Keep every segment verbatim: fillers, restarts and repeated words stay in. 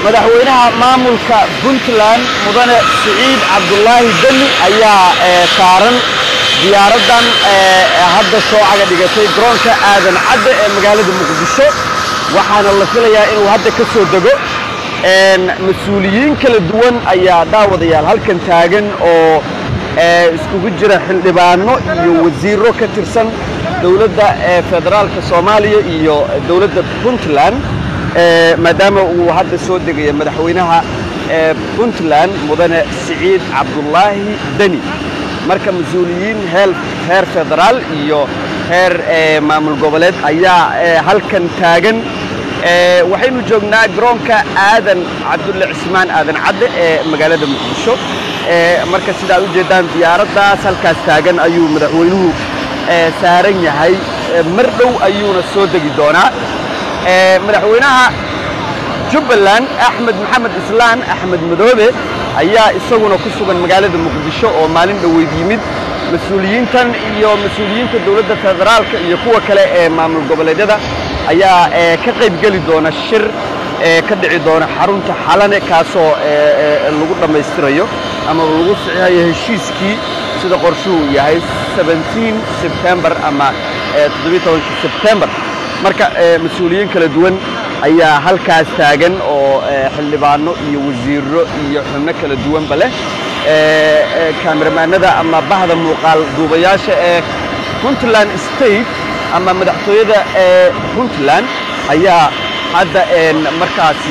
madaxweynaha maamulka Puntland mudane Saciid Cabdullaahi Dani ayaa saaran diyaaradan hadda soo caga dhigatay garoonka aadan cadde ee magaalada Muqdisho waxaana la filayaa inuu hadda ka soo dego mas'uuliyiin kala duwan ayaa daawadayaal halkan taagan oo iskugu jira xildhibaano iyo wasiiro ka tirsan dawladda federaalka Soomaaliya iyo dawladda Puntland maadaama uu hadda soo degay madaxweynaha Puntland mudane Saciid Cabdullaahi Dani marka mas'uuliyiin heer federaal iyo heer maamul goboleed ayaa halkan taagan waxaynu joognaa garoonka aadan cabdulle cismaan aadan cadde ee magaalada Muqdisho marka sidaa u jeedaan diyaaradaas halkaas taagan ayuu madaxweynuhu saaran yahay mar dhow ayuuna soo degi doonaa madaxweynaha Jubbaland Axmed Maxamed Islaan Axmed Madoobe ayaa isaguna ku sugan magaalada Muqdisho oo maalin dhaweyd yimid mas'uuliyiintan iyo mas'uuliyiinta dawladda federaalka iyo kuwa kale ee maamul goboleedyada ayaa ka qayb gali doona shir ka dhici doona xarunta xalane kaasoo lagu dhameystirayo ama lagu saxiixayo heshiiskii sida qorshuhu yahay seventeen September ama toddoba iyo toban September marka mas'uuliyiin kala duwan ayaa halkaas taagan oo xildhibaano iyo wasiiro iyo xubno kala duwan bale kaamiramanada ama bahda muuqaal duubayaasha ee Puntland State ama madaxtooyada ee Puntland ayaa hadda markaasi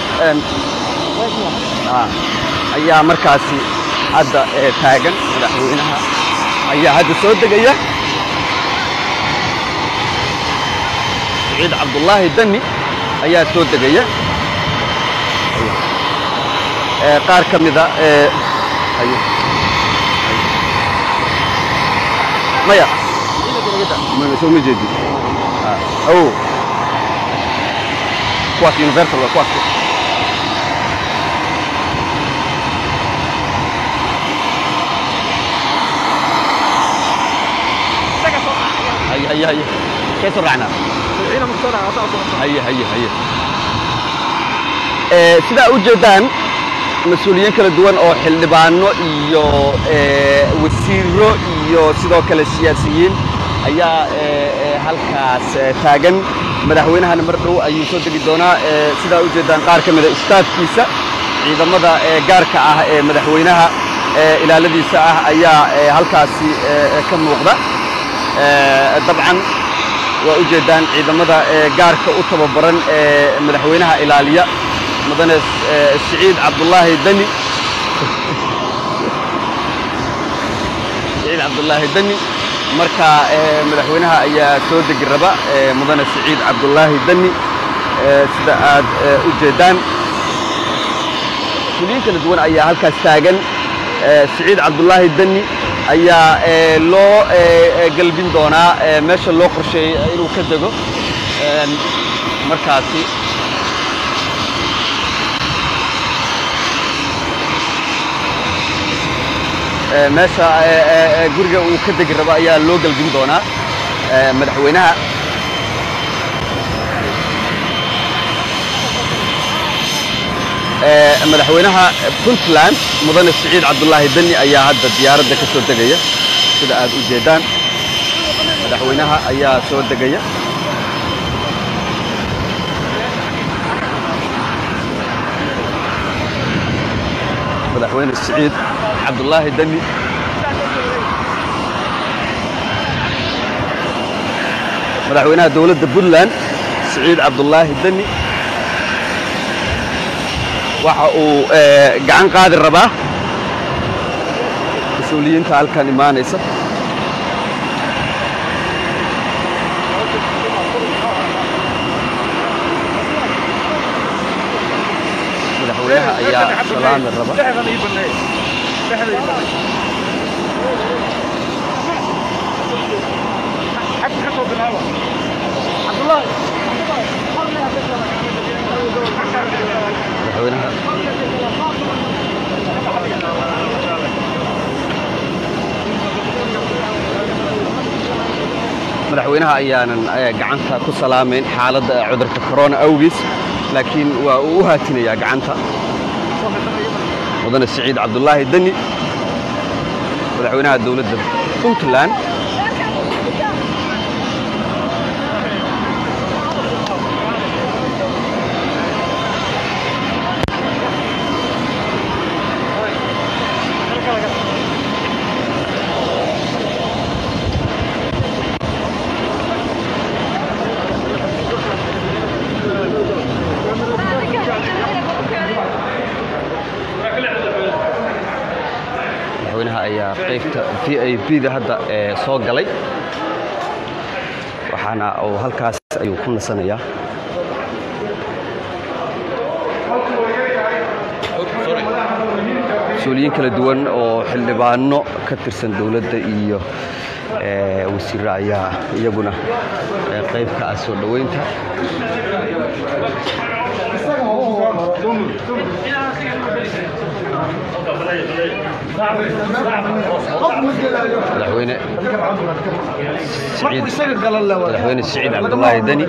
ayaa markaasi hadda taagan madaxweynaha ayaa hadda soo degaya Saciid Cabdullaahi Dani ayaa soo degaya qaar ka mid ah maya ما سوي جديد أو كواك يونيفرسال ولا كواك هيا هيا هيا كيف سرعنا؟ هنا مسترع هيا هيا هيا سيدا وجدان مسؤولين kala duwan oo xildhibaano iyo wasiiro iyo sidoo kale siyaasiyiin ayaa halkaas taagan madaxweynahana mar dhow ayuu soo degi doonaa sida u jeedaan qaar ka mid ah istaafkiisa ciidamada gaarka ah ee madaxweynaha ilaaladiisa ah ayaa halkaasi ka muuqda dabcan waa u jeedaan ciidamada gaarka u tababaran ee madaxweynaha ilaaliya mudane Saciid Cabdullaahi Dani Saciid Cabdullaahi Dani marka madaxweynaha ayaa soo degi raba mudane Saciid Cabdullaahi Dani sida aad u jeedaan mas'uuliyiin kala duwan ayaa halkaas taagan Saciid Cabdullaahi Dani ayaa loo galbin doonaa meesha loo qorsheeyay inuu ka dego markaasi meesha guriga uu ka degi raba ayaa loo galbin doonaa madaxweynaha madaxweynaha Puntland mudane Saciid Cabdullaahi Dani ayaa hadda diyaaradda ka soo degaya sida aad u jeedaan madaxweynaha ayaa soo degaya madaxweyne Saciid Cabdullaahi Dani madaxweynaha dawladda Puntland Saciid Cabdullaahi Dani waxa uu gacan qaadi rabaa mas'uuliyiinta halkan imaanaysa madaxweynaha ayaa salaami raba madaxweynaha ayaanan gacanta ku salaamayn xaaladda cudurka corona awgiis laakiin waa uu u haatinayaa gacanta mudane Siciid Cabdullaahi Dani madaxweynaha dowladda Puntland ayaa qaybta V I P da hadda ee soo galay waxaana uu halkaas ayuu ku nasanayaa suuliyiin kala duwan oo xildhibaano ka tirsan dawladda iyo ee wasiir ayaa iyaguna qaybka soo dhaweynta madaxweyne madaxweyne Siciid Cabdullaahi Dani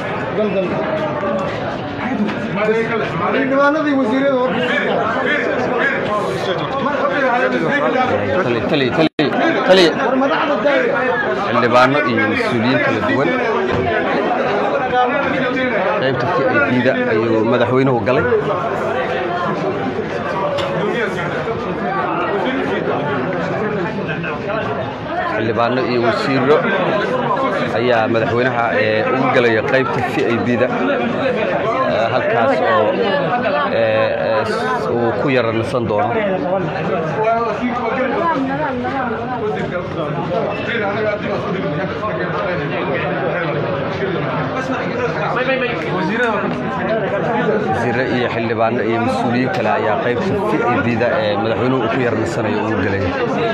tali tali tali xildhibaano iyo mas'uuliyiin kala duwan qaybta V I P da ayuu madaxweynuhu galay xildhibaano iyo wasiiro ayaa madaxweynaha ee ugu galaya qaybta V I P da halkaas oo ee uu ku yaransan doono wasiiro iyo xildhibaano iyo mas'uuliyiin kale ayaa qaybta V I P da ee madaxweynuhu ku yarnansanayo ugu galaya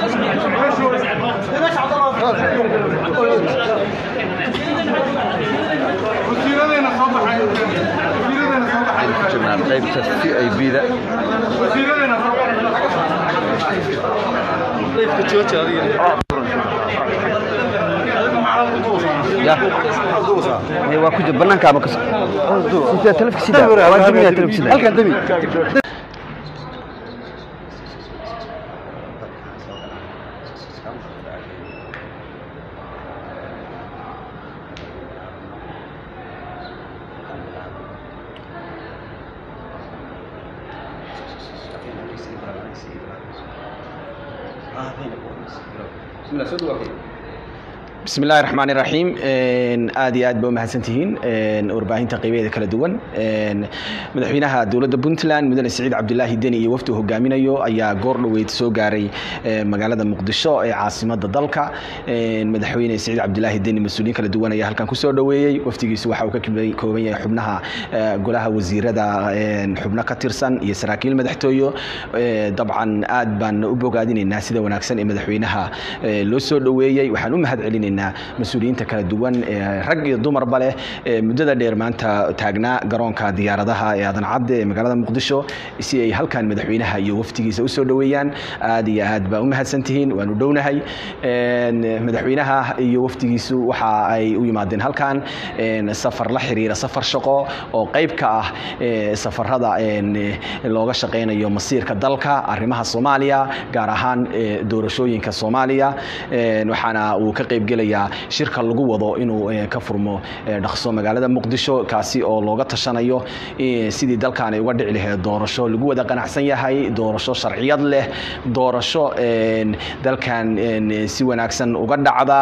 وزيرنا صباح وزيرنا صباح قيبت في اي بي ده وزيرنا قيبت جوجا يا هي واكو بنانكا ما كس سيده تلفك سيده واجبنا تلفك سيده halkan dami بسم الله الرحمن الرحيم aad iyo aad baa mahadsantihiin warbaahinta qaybadeeda kala duwan madaxweynaha dawladda Puntland mudane Siciid Cabdullaahi Dani iyo wafdi hogaaminayo ayaa goor dhaweyd soo gaaray magaalada Muqdisho ee caasimadda dalka madaxweyne Siciid Cabdullaahi Dani mas'uuliyiin kala duwan ayaa halkan ku soo dhaweeyay wafdigiisu waxa uu ka kooban yahay xubnaha golaha wasiirada xubno ka tirsan iyo saraakiil madaxtooyo dabcan aad baan u bogaadinaynaa sida wanaagsan ee madaxweynaha loo soo dhaweeyay waxaan u mahadcelinaynaa mas'uuliyiinta kala duwan rag iyo dumar bale muddada dheer maanta taagnaa garoonka diyaaradaha ee Aadan Cabde ee magaalada Muqdisho si ay halkan madaxweynaha iyo wafdigiisa u soo dhaweeyaan aad iyo aad baa u mahadsantihiin waan u dhownahay madaxweynaha iyo wafdigiisu waxa ay u yimaadeen halkan safar la xiriira safar shaqo oo qayb ka ah safarada looga shaqeynayo masiirka dalka arrimaha Soomaaliya gaar ahaan doorashooyinka Soomaaliya waxaana uu ka qayb galaya shirka lagu wado inuu ka furmo dhaqso magaalada Muqdisho kaasi oo looga tashanayo sidii dalkan ay uga dhici lahayd doorasho lagu wada qanacsan yahay doorasho sharciyad leh doorasho dalkan si wanaagsan uga dhacda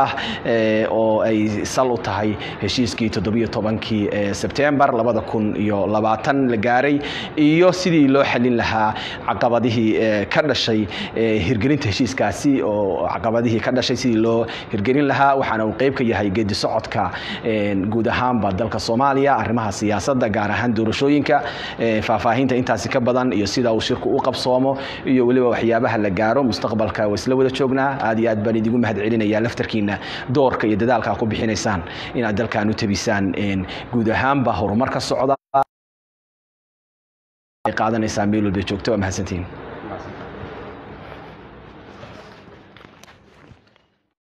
oo ay sal u tahay heshiiskii toddoba iyo tobankii September laba kun iyo labaatan la gaaray iyo sidii loo xalin lahaa caqabadihii ka dhashay hirgelinta heshiiskaasi oo caqabadihii ka dhashay sidii loo hirgelin lahaa waxaana uu qayb ka yahay geedi socodka guud ahaanba dalka Soomaaliya arrimaha siyaasadda gaar ahaan doorashooyinka faahfaahinta intaasi ka badan iyo sida uu shirku u qabsoomo iyo waliba waxyaabaha la gaaro mustaqbalka wasla wada joognaa aad iyo aad baan idigu mahadcelinayaa laftarkiina doorka iyo dadaalka ku bixinaysaan inaad dalkan u tabisaan guud ahaanba horumarka socda qaadanaysaa meel walba joogto mahadsantiin